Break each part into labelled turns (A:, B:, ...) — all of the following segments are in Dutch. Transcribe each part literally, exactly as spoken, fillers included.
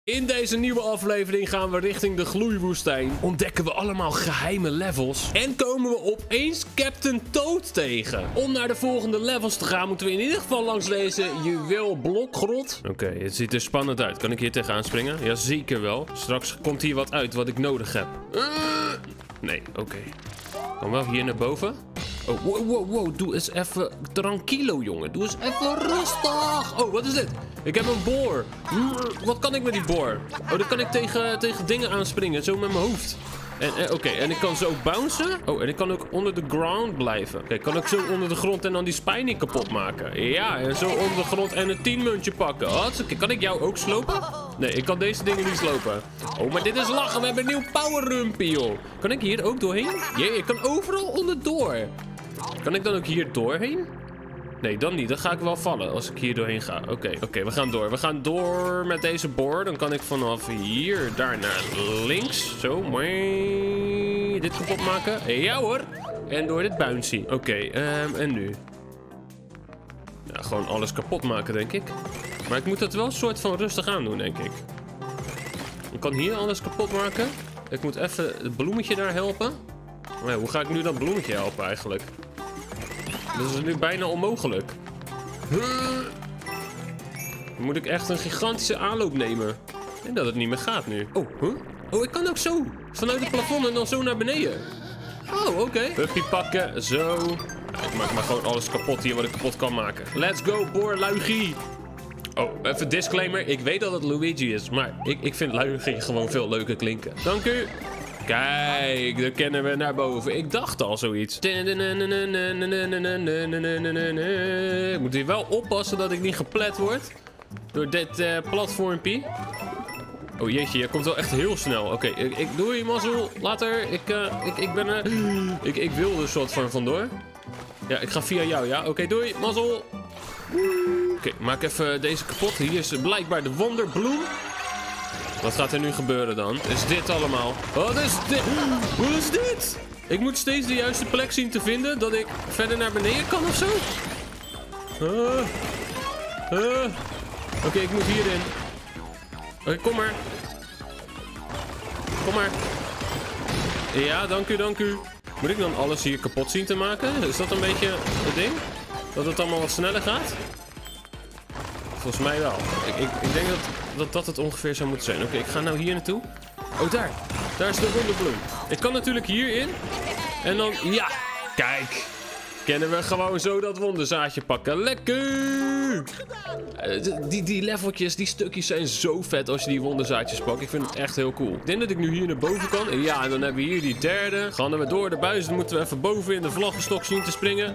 A: In deze nieuwe aflevering gaan we richting de gloeiwoestijn. Ontdekken we allemaal geheime levels. En komen we opeens Captain Toad tegen. Om naar de volgende levels te gaan moeten we in ieder geval langs deze juweelblokgrot. Oké, okay, het ziet er spannend uit. Kan ik hier tegenaan springen? Ja, zeker wel. Straks komt hier wat uit wat ik nodig heb. Uh, nee, oké. Okay. Kom wel hier naar boven. Oh, wow, wow, wow. Doe eens even tranquilo, jongen. Doe eens even rustig. Oh, wat is dit? Ik heb een boor. Wat kan ik met die boor? Oh, dan kan ik tegen, tegen dingen aanspringen. Zo met mijn hoofd. En, en Oké, okay. en ik kan zo ook bouncen. Oh, en ik kan ook onder de ground blijven. Kijk, kan ik zo onder de grond en dan die spiny kapot maken? Ja, en zo onder de grond en een tienmuntje pakken. Hartstikke. Kan ik jou ook slopen? Nee, ik kan deze dingen niet slopen. Oh, maar dit is lachen. We hebben een nieuw power rumpie, joh. Kan ik hier ook doorheen? Jee, ik kan overal onderdoor. Kan ik dan ook hier doorheen? Nee, dan niet. Dan ga ik wel vallen als ik hier doorheen ga. Oké, okay, oké, okay, we gaan door. We gaan door met deze boor. Dan kan ik vanaf hier daar naar links. Zo, mooi. Dit kapot maken. Ja hoor. En door dit bouncy. Oké, okay, um, en nu? Ja, gewoon alles kapot maken, denk ik. Maar ik moet dat wel een soort van rustig aan doen, denk ik. Ik kan hier alles kapot maken. Ik moet even het bloemetje daar helpen. Maar ja, hoe ga ik nu dat bloemetje helpen eigenlijk? Dat is nu bijna onmogelijk. Dan moet ik echt een gigantische aanloop nemen. En dat het niet meer gaat nu. Oh, huh? Oh, ik kan ook zo. Vanuit het plafond en dan zo naar beneden. Oh, oké. Okay. Puppy pakken, zo. Ik maak maar gewoon alles kapot hier wat ik kapot kan maken. Let's go, boor Luigi. Oh, even disclaimer. Ik weet dat het Luigi is, maar ik, ik vind Luigi gewoon veel leuker klinken. Dank u. Kijk, daar kennen we naar boven. Ik dacht al zoiets. Ik moet hier wel oppassen dat ik niet geplet word. Door dit uh, platformpie. Oh jeetje, je komt wel echt heel snel. Oké, okay, ik, ik doe je mazzel. Later. Ik, uh, ik, ik ben er. Uh, ik, ik wil er soort van vandoor. Ja, ik ga via jou, ja. Oké, okay, doei. Mazzel. Oké, okay, maak even deze kapot. Hier is blijkbaar de wonderbloem. Wat gaat er nu gebeuren dan? Is dit allemaal? Wat is dit? Wat is dit? Ik moet steeds de juiste plek zien te vinden. Dat ik verder naar beneden kan of zo. Uh, uh. Oké, okay, ik moet hierin. Oké, okay, kom maar. Kom maar. Ja, dank u, dank u. Moet ik dan alles hier kapot zien te maken? Is dat een beetje het ding? Dat het allemaal wat sneller gaat? Volgens mij wel. Ik, ik, ik denk dat, dat dat het ongeveer zou moeten zijn. Oké, okay, ik ga nou hier naartoe. Oh, daar. Daar is de wonderbloem. Ik kan natuurlijk hierin. En dan, ja. Kijk. Kennen we gewoon zo dat wonderzaadje pakken. Lekker. Uh, die, die leveltjes, die stukjes zijn zo vet als je die wonderzaadjes pakt. Ik vind het echt heel cool. Ik denk dat ik nu hier naar boven kan. Ja, en dan hebben we hier die derde. Gaan we door de buis. Dan moeten we even boven in de vlaggenstok zien te springen.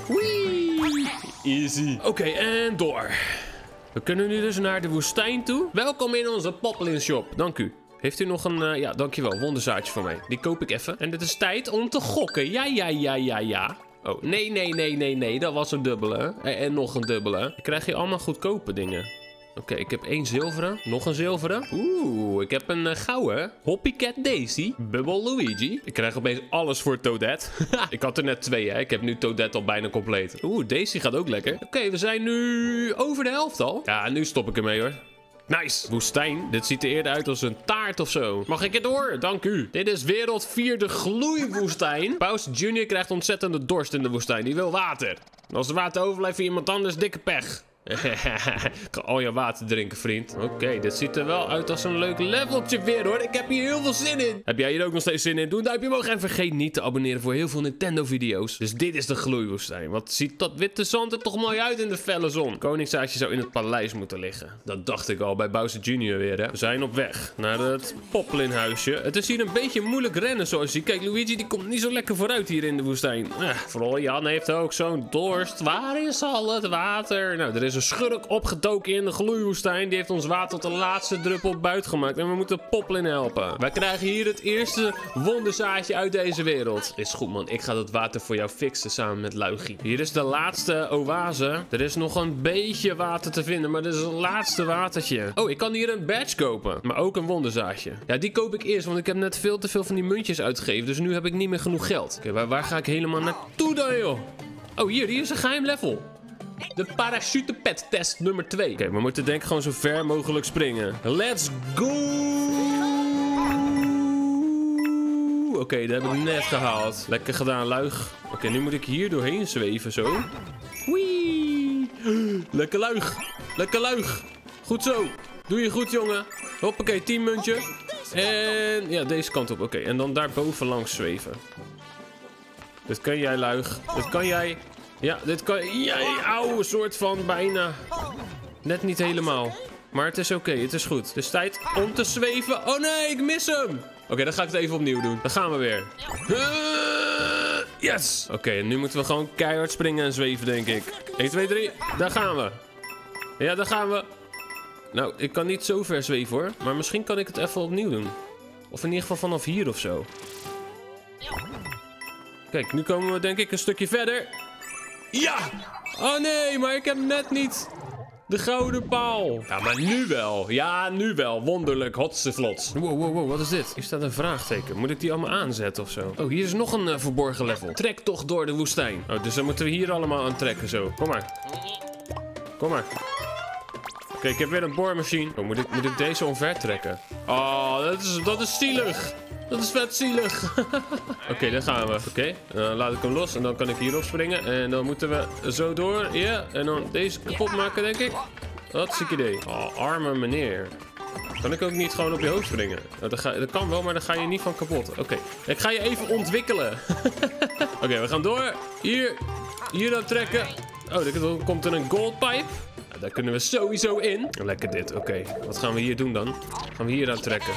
A: Whee. Easy. Oké, okay, en door. We kunnen nu dus naar de woestijn toe. Welkom in onze Poplin shop. Dank u. Heeft u nog een... Uh, ja, dankjewel. Wonderzaadje voor mij. Die koop ik even. En het is tijd om te gokken. Ja, ja, ja, ja, ja. Oh, nee, nee, nee, nee, nee. Dat was een dubbele. En, en nog een dubbele. Dan krijg je allemaal goedkope dingen. Oké, okay, ik heb één zilveren. Nog een zilveren. Oeh, ik heb een uh, gouden. Hoppycat Daisy. Bubble Luigi. Ik krijg opeens alles voor Toadette. Ik had er net twee, hè. Ik heb nu Toadette al bijna compleet. Oeh, Daisy gaat ook lekker. Oké, okay, we zijn nu over de helft al. Ja, nu stop ik ermee, hoor. Nice. Woestijn. Dit ziet er eerder uit als een taart of zo. Mag ik het door? Dank u. Dit is wereld vier de gloeiwoestijn. Bowser junior krijgt ontzettende dorst in de woestijn. Die wil water. Als er water overblijft voor iemand anders, dikke pech. Ik ga al je water drinken, vriend. Oké, okay, dit ziet er wel uit als een leuk leveltje weer, hoor. Ik heb hier heel veel zin in. Heb jij hier ook nog steeds zin in? Doe een duimpje omhoog en vergeet niet te abonneren voor heel veel Nintendo-video's. Dus dit is de gloeiwoestijn. Wat ziet dat witte zand er toch mooi uit in de felle zon. Koningszaadje zou in het paleis moeten liggen. Dat dacht ik al bij Bowser junior weer, hè. We zijn op weg naar het Poplin-huisje. Het is hier een beetje moeilijk rennen, zoals je ziet. Kijk, Luigi die komt niet zo lekker vooruit hier in de woestijn. Eh, vooral Jan heeft ook zo'n dorst. Waar is al het water? Nou, er is een schurk opgedoken in de gloeiwoestijn. Die heeft ons water tot de laatste druppel buit gemaakt. En we moeten Poplin helpen. Wij krijgen hier het eerste wonderzaadje uit deze wereld. Is goed, man. Ik ga dat water voor jou fixen samen met Luigi. Hier is de laatste oase. Er is nog een beetje water te vinden, maar dit is het laatste watertje. Oh, ik kan hier een badge kopen. Maar ook een wonderzaadje. Ja, die koop ik eerst, want ik heb net veel te veel van die muntjes uitgegeven. Dus nu heb ik niet meer genoeg geld. Oké, okay, waar, waar ga ik helemaal naartoe dan, joh? Oh, hier. Hier is een geheim level. De parachutepet test nummer twee. Oké, okay, we moeten denk ik gewoon zo ver mogelijk springen. Let's go! Oké, okay, dat heb ik net gehaald. Lekker gedaan, luig. Oké, okay, nu moet ik hier doorheen zweven, zo. Wee! Lekker luig. Lekker luig. Goed zo. Doe je goed, jongen. Hoppakee, tien muntje. En ja, deze kant op. Oké, okay, en dan daarboven langs zweven. Dit kan jij, luig. Dit kan jij. Ja, dit kan jij. Auw, soort van bijna. Net niet helemaal. Maar het is oké, okay, het is goed. Het is tijd om te zweven. Oh nee, ik mis hem. Oké, okay, dan ga ik het even opnieuw doen. Dan gaan we weer. Uh, yes. Oké, okay, nu moeten we gewoon keihard springen en zweven, denk ik. één, twee, drie. Daar gaan we. Ja, daar gaan we. Nou, ik kan niet zo ver zweven, hoor. Maar misschien kan ik het even opnieuw doen. Of in ieder geval vanaf hier of zo. Kijk, nu komen we denk ik een stukje verder. Ja! Oh nee, maar ik heb net niet de gouden paal. Ja, maar nu wel. Ja, nu wel. Wonderlijk. Hotste vlots. Wow, wow, wow. Wat is dit? Hier staat een vraagteken. Moet ik die allemaal aanzetten of zo? Oh, hier is nog een uh, verborgen level. Trek toch door de woestijn. Oh, dus dan moeten we hier allemaal aan trekken zo. Kom maar. Kom maar. Oké, okay, ik heb weer een boormachine. Oh, moet ik, moet ik deze omver trekken? Oh, dat is, dat is zielig. Dat is vet zielig. Oké, okay, daar gaan we. Oké, okay. Dan laat ik hem los en dan kan ik hierop springen. En dan moeten we zo door. Ja, yeah. En dan deze kapot maken, denk ik. Wat een ziek idee. Oh, arme meneer. Kan ik ook niet gewoon op je hoofd springen? Nou, dat, ga, dat kan wel, maar dan ga je niet van kapot. Oké, okay. Ik ga je even ontwikkelen. Oké, okay, we gaan door. Hier. Hier dan trekken. Oh, er komt er een goldpipe. Daar kunnen we sowieso in. Lekker dit, oké. Okay. Wat gaan we hier doen dan? Gaan we hier aan trekken.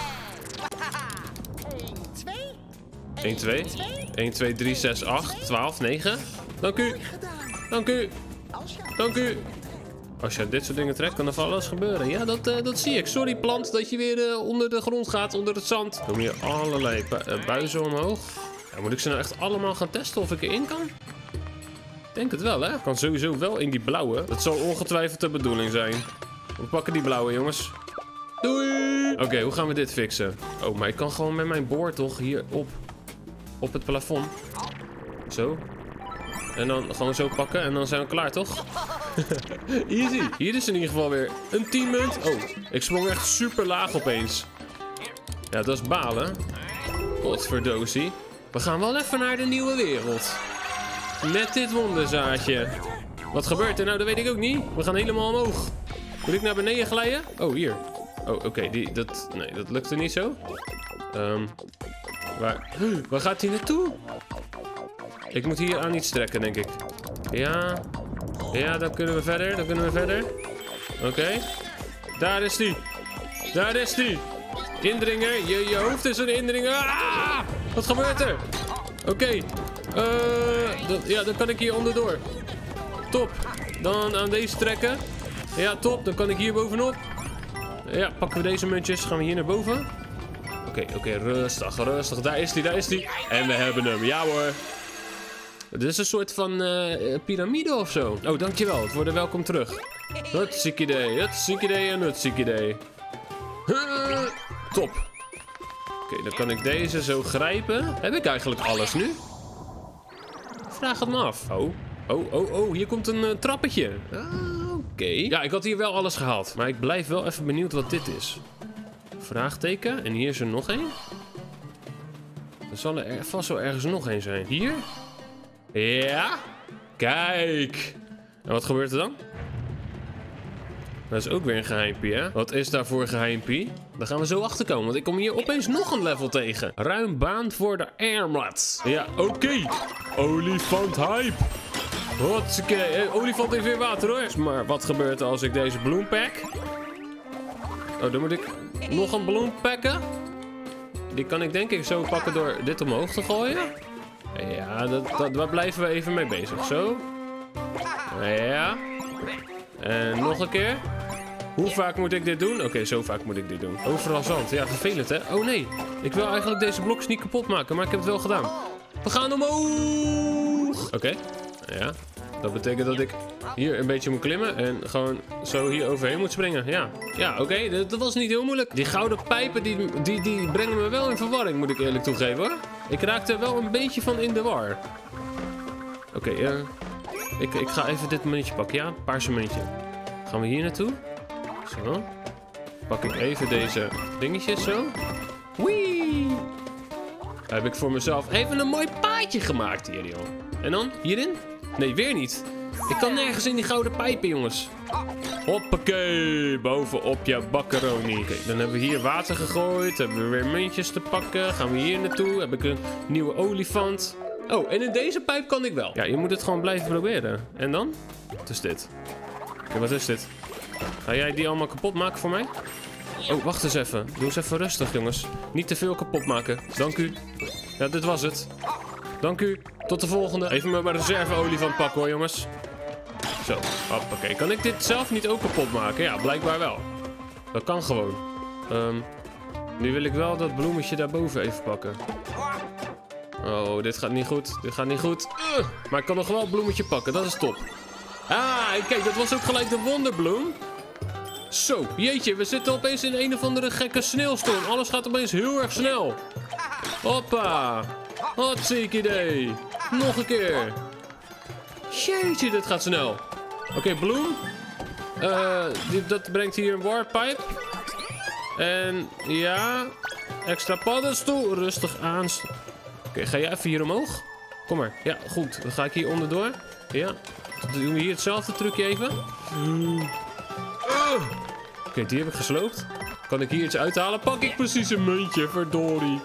A: één, twee. één, twee, drie, zes, acht, twaalf, negen. Dank u. Dank u. Dank u. Als je dit soort dingen trekt, kan er van alles gebeuren. Ja, dat, uh, dat zie ik. Sorry, plant, dat je weer uh, onder de grond gaat, onder het zand. Er komen hier allerlei bu uh, buizen omhoog. Ja, moet ik ze nou echt allemaal gaan testen of ik erin kan? Ik denk het wel, hè? Ik kan sowieso wel in die blauwe. Dat zal ongetwijfeld de bedoeling zijn. We pakken die blauwe, jongens. Doei! Oké, okay, hoe gaan we dit fixen? Oh, maar ik kan gewoon met mijn boor toch hier op, op het plafond. Zo. En dan gewoon zo pakken en dan zijn we klaar, toch? Easy. Hier is in ieder geval weer een tien munt. Oh, ik sprong echt super laag opeens. Ja, dat is balen. Godverdosie. We gaan wel even naar de nieuwe wereld. Met dit wonderzaadje. Wat gebeurt er nou? Dat weet ik ook niet. We gaan helemaal omhoog. Moet ik naar beneden glijden? Oh, hier. Oh, oké. Okay. Die, dat, nee, dat lukte niet zo. Um, waar, waar gaat hij naartoe? Ik moet hier aan iets trekken, denk ik. Ja. Ja, dan kunnen we verder. Dan kunnen we verder. Oké. Okay. Daar is die. Daar is die. Indringer. Je, je hoofd is een indringer. Ah! Wat gebeurt er? Oké. Okay. Uh, ja, dan kan ik hier onderdoor. Top. Dan aan deze trekken. Ja, top. Dan kan ik hier bovenop. Ja, pakken we deze muntjes. Gaan we hier naar boven. Oké, okay, oké. Okay, rustig, rustig. Daar is hij, daar is hij. En we hebben hem. Ja hoor. Dit is een soort van uh, piramide of zo. Oh, dankjewel. Het wordt welkom terug. Het ziek idee. Het ziek idee en het ziek idee. Uh, top. Oké, okay, dan kan ik deze zo grijpen. Heb ik eigenlijk alles nu? Vraag het me af. Oh, oh, oh, oh. Hier komt een uh, trappetje. Ah, oké. Okay. Ja, ik had hier wel alles gehaald. Maar ik blijf wel even benieuwd wat dit is. Vraagteken. En hier is er nog één. Er zal er vast wel ergens nog één zijn. Hier? Ja. Kijk. En wat gebeurt er dan? Dat is ook weer een geheimpie, hè? Wat is daar voor geheimpie? Daar gaan we zo achter komen, want ik kom hier opeens nog een level tegen. Ruim baan voor de airmats. Ja, oké. Okay. Olifant hype. Hotsakee. Olifant heeft weer water, hoor. Maar wat gebeurt er als ik deze bloem pak? Oh, dan moet ik nog een bloem pakken. Die kan ik denk ik zo pakken door dit omhoog te gooien. Ja, dat, dat, daar blijven we even mee bezig. Zo. Ja. En nog een keer. Hoe vaak moet ik dit doen? Oké, okay, zo vaak moet ik dit doen. Overal zand. Ja, vervelend, hè? Oh nee. Ik wil eigenlijk deze blokjes niet kapot maken, maar ik heb het wel gedaan. We gaan omhoog. Oké. Okay. Ja. Dat betekent dat ik hier een beetje moet klimmen en gewoon zo hier overheen moet springen. Ja, ja oké. Okay. Dat, dat was niet heel moeilijk. Die gouden pijpen, die, die, die brengen me wel in verwarring, moet ik eerlijk toegeven, hoor. Ik raakte er wel een beetje van in de war. Oké, okay, uh, Ik, ik ga even dit muntje pakken. Ja, paarse muntje. Gaan we hier naartoe? Zo. Pak ik even deze dingetjes zo. Wee! Heb ik voor mezelf even een mooi paadje gemaakt hier, joh. En dan? Hierin? Nee, weer niet. Ik kan nergens in die gouden pijpen, jongens. Hoppakee, bovenop je bakkeroni. Oké, dan hebben we hier water gegooid. Hebben we weer muntjes te pakken. Gaan we hier naartoe. Heb ik een nieuwe olifant. Oh, en in deze pijp kan ik wel. Ja, je moet het gewoon blijven proberen. En dan? Wat is dit? Oké, okay, wat is dit? Ga jij die allemaal kapot maken voor mij? Oh, wacht eens even. Doe eens even rustig, jongens. Niet te veel kapot maken. Dank u. Ja, dit was het. Dank u. Tot de volgende. Even mijn reserve-olifant pakken, hoor, jongens. Zo. Hoppakee. Kan ik dit zelf niet ook kapot maken? Ja, blijkbaar wel. Dat kan gewoon. Um, nu wil ik wel dat bloemetje daarboven even pakken. Oh, dit gaat niet goed. Dit gaat niet goed. Uh, maar ik kan nog wel een bloemetje pakken. Dat is top. Ah, kijk, dat was ook gelijk de wonderbloem. Zo, jeetje, we zitten opeens in een of andere gekke sneeuwstorm. Alles gaat opeens heel erg snel. Hoppa. Hartstikke idee. Nog een keer. Jeetje, dit gaat snel. Oké, okay, bloem. Uh, die, dat brengt hier een warpipe. En ja, extra paddenstoel. Rustig aan. Oké, okay, ga je even hier omhoog? Kom maar. Ja, goed. Dan ga ik hier onderdoor. Ja. Dan doen we hier hetzelfde trucje even. Uh. Oké, okay, die heb ik gesloopt. Kan ik hier iets uithalen? Pak ik precies een muntje, verdorie.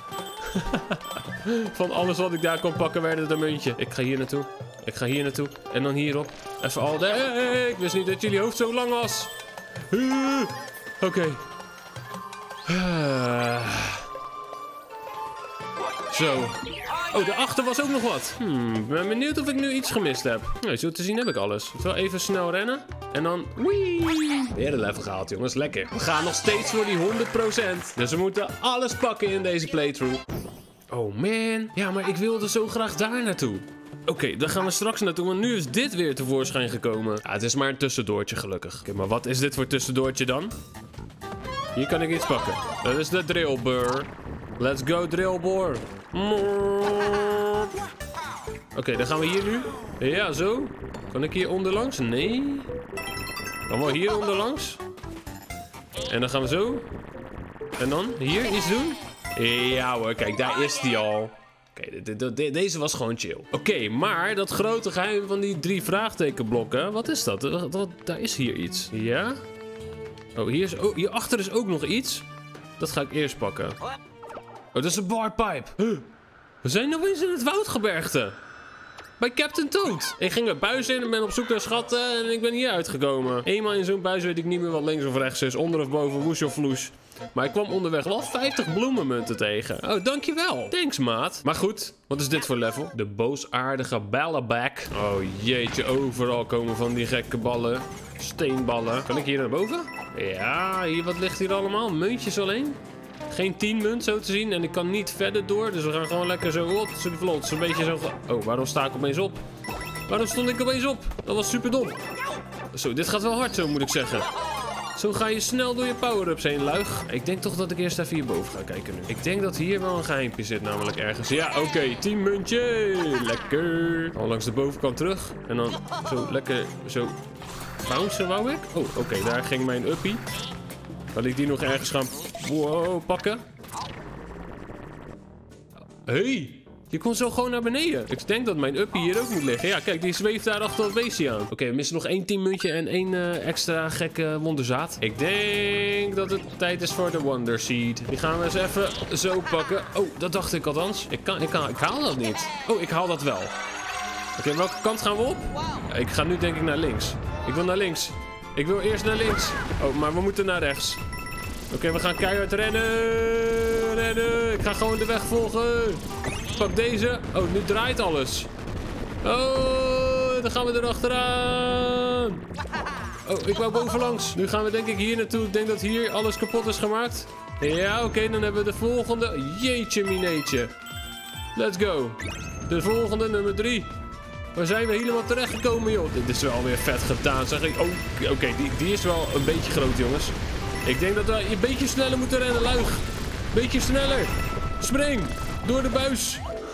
A: Van alles wat ik daar kon pakken werd het een muntje. Ik ga hier naartoe. Ik ga hier naartoe. En dan hierop. Even al de... Hey, ik wist niet dat jullie hoofd zo lang was. Uh, Oké. Okay. Uh. Zo. Oh, daarachter was ook nog wat. Hmm, ik ben benieuwd of ik nu iets gemist heb. Nou, zo te zien heb ik alles. Ik zal even snel rennen. En dan... Wee! Weer een level gehaald, jongens. Lekker. We gaan nog steeds voor die honderd procent. Dus we moeten alles pakken in deze playthrough. Oh, man. Ja, maar ik wilde zo graag daar naartoe. Oké, okay, dan gaan we straks naartoe. Want nu is dit weer tevoorschijn gekomen. Ja, het is maar een tussendoortje, gelukkig. Oké, okay, maar wat is dit voor tussendoortje dan? Hier kan ik iets pakken. Dat is de drillbur. Let's go, drillboor. Oké, okay, dan gaan we hier nu. Ja, zo. Kan ik hier onderlangs? Nee. Dan wel hier onderlangs. En dan gaan we zo. En dan hier iets doen. Ja hoor, kijk, daar is die al. Oké, okay, de, de, de, deze was gewoon chill. Oké, okay, maar dat grote geheim van die drie vraagtekenblokken. Wat is dat? dat, dat daar is hier iets. Ja? Oh, hier is, oh, hierachter is ook nog iets. Dat ga ik eerst pakken. Oh, dat is een barpipe. Huh. We zijn nog eens in het woudgebergte. Bij Captain Toad. Ik ging er buis in en ben op zoek naar schatten en ik ben hier uitgekomen. Eenmaal in zo'n buis weet ik niet meer wat links of rechts is. Onder of boven, woes of vloes. Maar ik kwam onderweg wel vijftig bloemenmunten tegen. Oh, dankjewel. Thanks, maat. Maar goed, wat is dit voor level? De boosaardige ballenback. Oh jeetje, overal komen van die gekke ballen. Steenballen. Kan ik hier naar boven? Ja, hier, wat ligt hier allemaal? Muntjes alleen? Geen tien munt zo te zien en ik kan niet verder door. Dus we gaan gewoon lekker zo op. Zo vlot. Zo'n beetje zo. Oh, waarom sta ik opeens op? Waarom stond ik opeens op? Dat was super dom. Zo, dit gaat wel hard zo, moet ik zeggen. Zo ga je snel door je power-ups heen, luig. Ik denk toch dat ik eerst even hierboven ga kijken nu. Ik denk dat hier wel een geheimpje zit, namelijk ergens. Ja, oké, okay, tien muntje. Lekker. Dan langs de bovenkant terug. En dan zo lekker zo bouncen, wou ik. Oh, oké, okay, daar ging mijn uppie. Kan ik die nog ergens gaan wow, pakken? Hey, je komt zo gewoon naar beneden. Ik denk dat mijn uppie hier ook moet liggen. Ja, kijk, die zweeft daar achter dat beestje aan. Oké, okay, we missen nog één tien muntje en één uh, extra gekke wonderzaad. Ik denk dat het tijd is voor de Wonder Seed. Die gaan we eens even zo pakken. Oh, dat dacht ik althans. Ik, kan, ik, kan, ik haal dat niet. Oh, ik haal dat wel. Oké, okay, welke kant gaan we op? Ja, ik ga nu denk ik naar links. Ik wil naar links. Ik wil eerst naar links. Oh, maar we moeten naar rechts. Oké, okay, we gaan keihard rennen. Rennen. Ik ga gewoon de weg volgen. Pak deze. Oh, nu draait alles. Oh, dan gaan we erachteraan. Oh, ik wou bovenlangs. Nu gaan we denk ik hier naartoe. Ik denk dat hier alles kapot is gemaakt. Ja, oké, okay, dan hebben we de volgende. Jeetje mineetje. Let's go. De volgende, nummer drie. Waar zijn we helemaal terecht gekomen, joh? Dit is wel weer vet gedaan, zeg ik. Oh, oké, okay, die, die is wel een beetje groot, jongens. Ik denk dat we een beetje sneller moeten rennen, luig. Beetje sneller. Spring. Door de buis.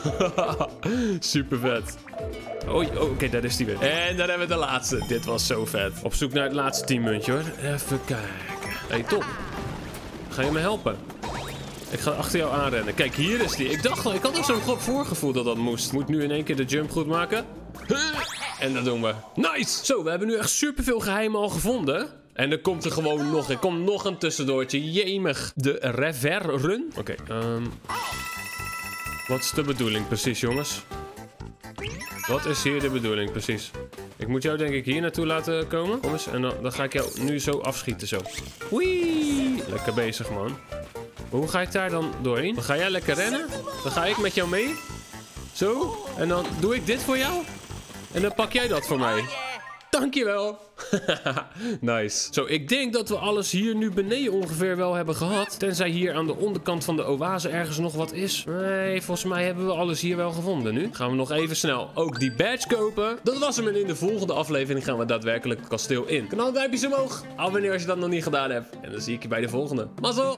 A: Super vet. Oh, oh oké, okay, daar is die weer. En dan hebben we de laatste. Dit was zo vet. Op zoek naar het laatste teammuntje, hoor. Even kijken. Hé, hey, Tom. Ga je me helpen? Ik ga achter jou aanrennen. Kijk, hier is die. Ik dacht al, ik had ook zo'n voorgevoel dat dat moest. Moet nu in één keer de jump goed maken. En dat doen we. Nice! Zo, we hebben nu echt superveel geheimen al gevonden. En er komt er gewoon nog. Er komt nog een tussendoortje. Jemig. De Rever Run. Oké, okay, um... wat is de bedoeling precies, jongens? Wat is hier de bedoeling precies? Ik moet jou denk ik hier naartoe laten komen. Kom eens. En dan, dan ga ik jou nu zo afschieten, zo. Wee! Lekker bezig, man. Hoe ga ik daar dan doorheen? Dan ga jij lekker rennen. Dan ga ik met jou mee. Zo. En dan doe ik dit voor jou. En dan pak jij dat voor mij. Dankjewel. Nice. Zo, ik denk dat we alles hier nu beneden ongeveer wel hebben gehad. Tenzij hier aan de onderkant van de oase ergens nog wat is. Nee, volgens mij hebben we alles hier wel gevonden nu. Gaan we nog even snel ook die badge kopen. Dat was hem en in de volgende aflevering gaan we daadwerkelijk het kasteel in. Kanaal duimpjes omhoog. Abonneer als je dat nog niet gedaan hebt. En dan zie ik je bij de volgende. Mazzel!